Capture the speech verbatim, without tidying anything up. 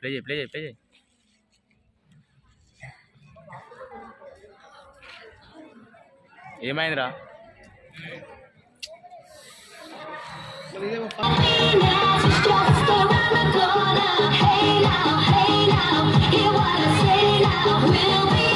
Play చేయి play చేయి play చేయి ఏమైందిరా Hey now, hey now, hear what I say now. We'll be